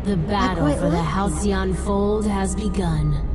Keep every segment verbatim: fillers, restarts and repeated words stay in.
The battle for the Halcyon Fold has begun.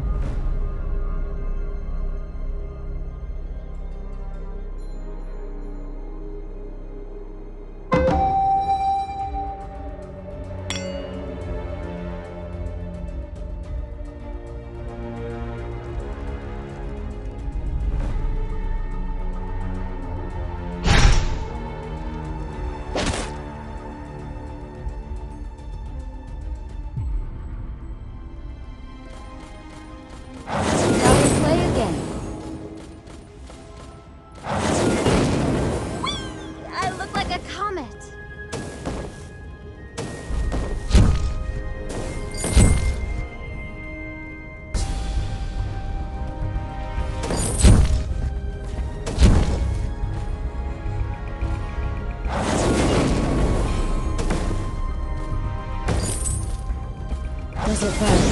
Does it first?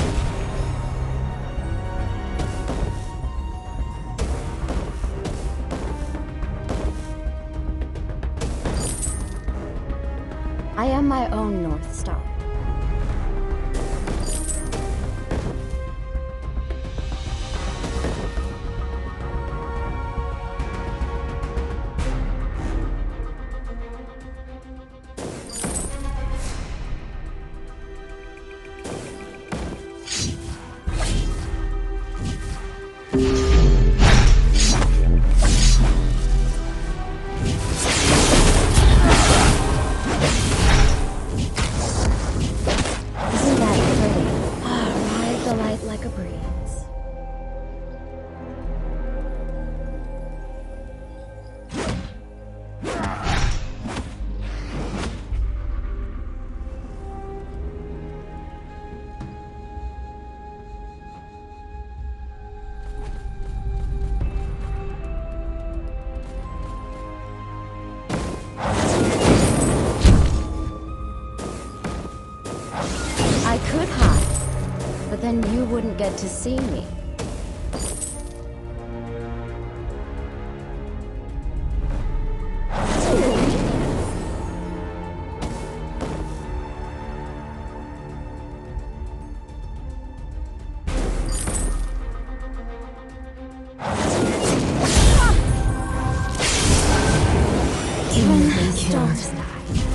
I am my own North Star. Then you wouldn't get to see me. Even stars die.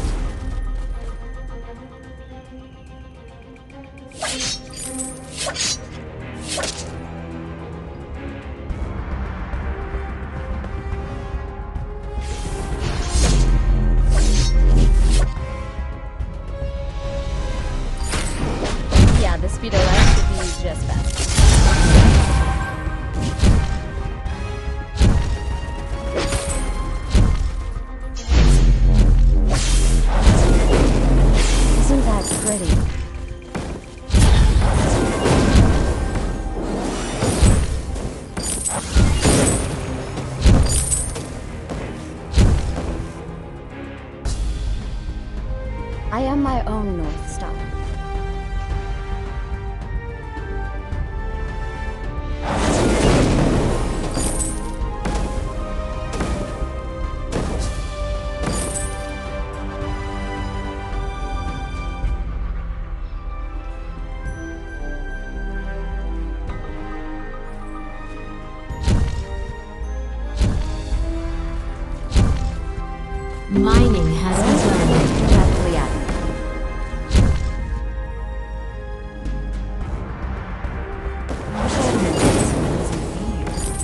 I am my own North Star. Mining has begun. Directly at me. I wish I had known this one wasn't here.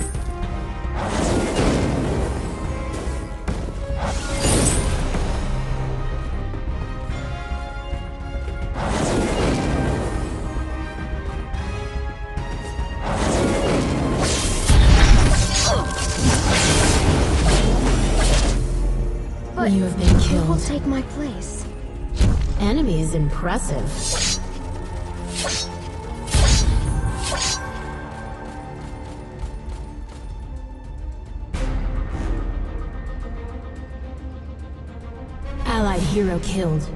But you have been killed. Who will take my place? Enemy is impressive. Allied hero killed.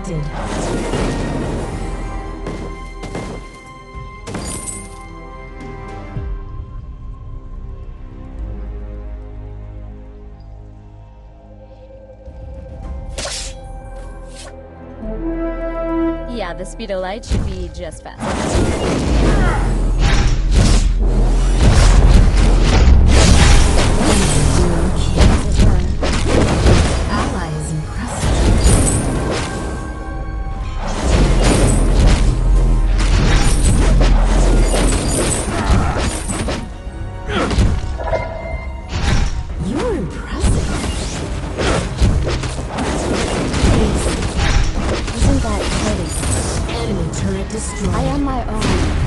collected. Yeah, the speed of light should be just fast. Ally is impressive. You're impressive. Isn't that pretty? Enemy turret destroyed. I am my own.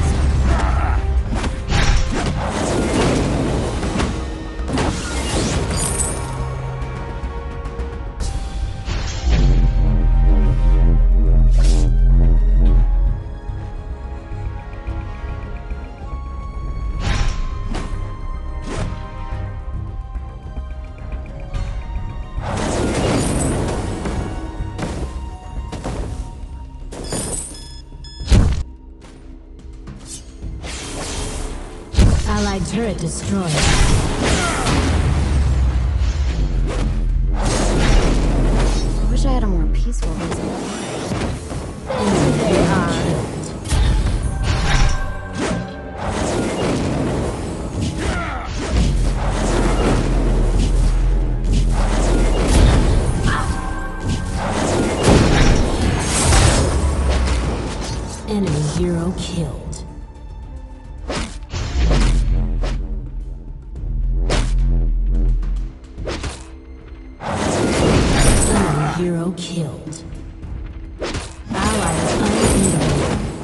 Allied turret destroyed. I wish I had a more peaceful reason. They are. Enemy hero killed. Hero killed. Ally unbeatable.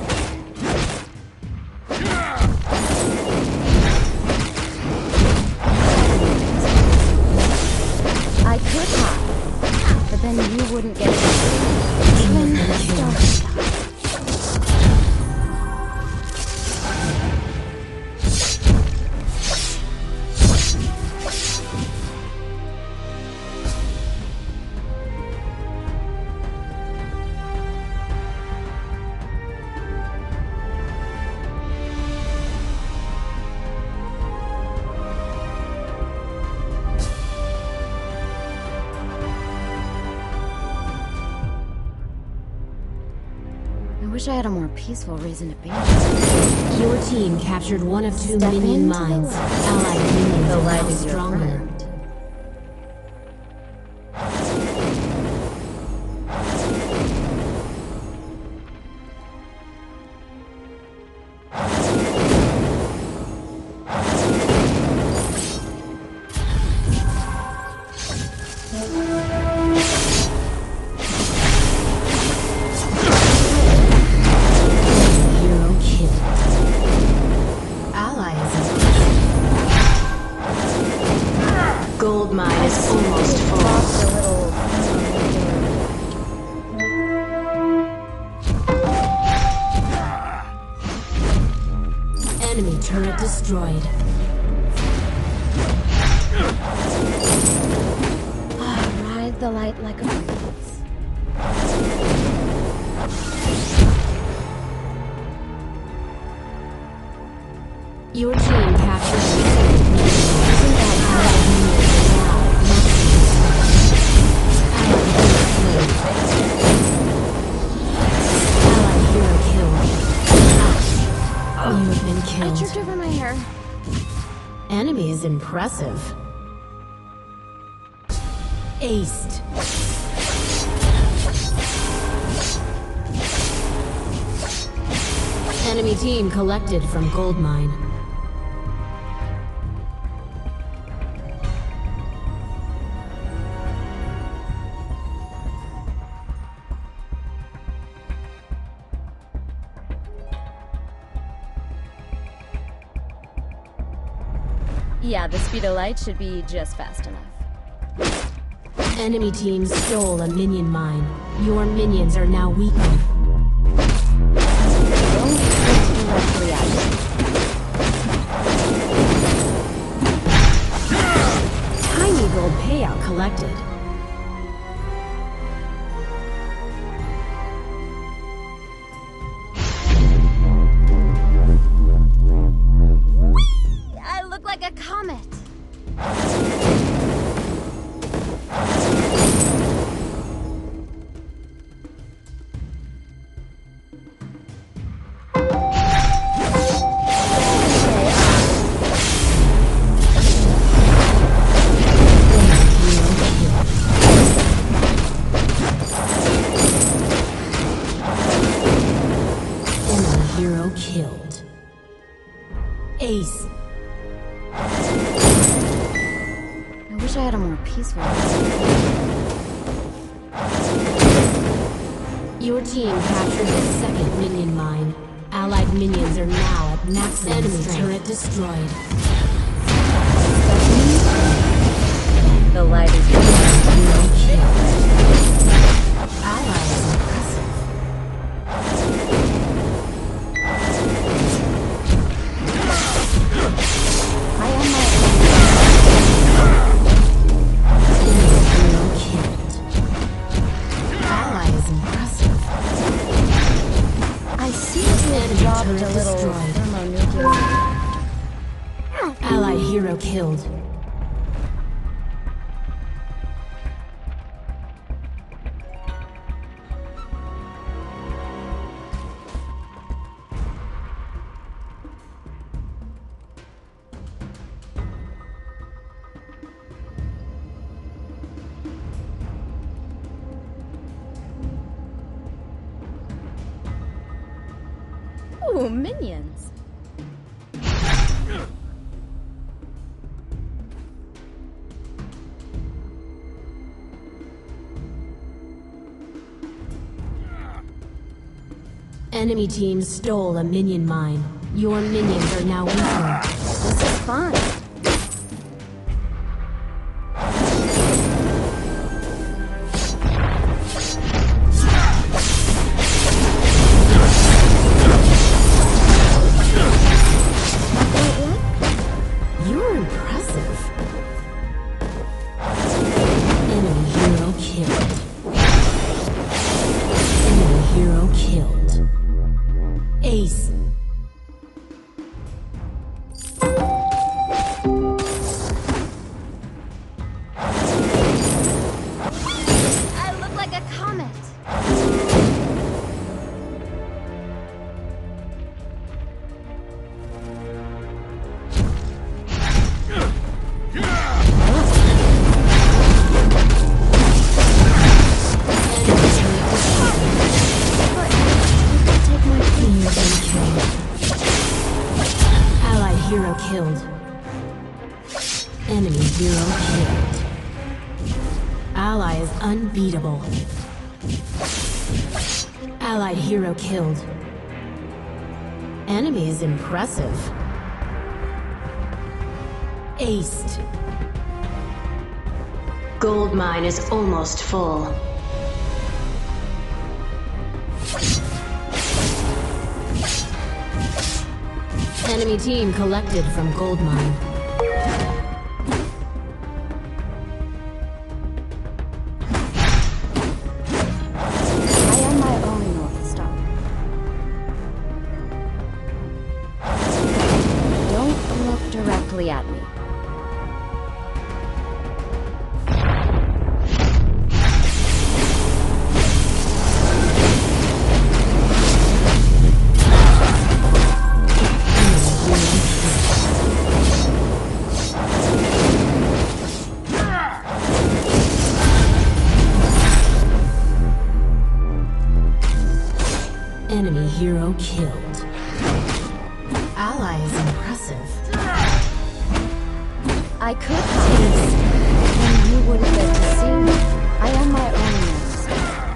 I could hide, but then you wouldn't get it. Even don't. I wish I had a more peaceful reason to be. Your team captured one of two Step minion into the mines. light. Allied minions The are light now is your stronger. friend. Hero killed. Ally is impressive. Gold mine is almost full. Lost a little. Enemy turret destroyed. Ah, ride the light like a breeze. Your team captured the second minion. Isn't that Allied minions are now Allied hero killed. You have been I killed. tripped over my hair. Enemy is impressive. Aced. Enemy team collected from gold mine. Yeah, the speed of light should be just fast enough. Enemy team stole a minion mine. Your minions are now weakened. Don't look directly at me. Tiny gold payout collected. had a more peaceful Your team captured the second minion mine. Allied minions are now at maximum enemy strength. Turret destroyed. The light is No kill. Ally is impressive. I am my No killed. Ally is impressive. I see you have dropped a little destroyed. thermonuclear. Allied hero killed. Ooh, minions. Enemy team stole a minion mine. Your minions are now weaker. This is fun. You're impressive. Enemy hero killed. Enemy hero killed. Ace. I look like a comet. Allied hero killed. Enemy hero killed. Ally is unbeatable. Allied hero killed. Enemy is impressive. Aced. Gold mine is almost full. Enemy team collected from gold mine. I am my own North Star. Don't look directly at me. Enemy hero killed. Ally is impressive. I could hide, and you wouldn't get to see me. I am my own North Star.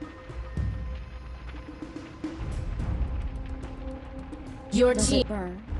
Your Does team. it burn?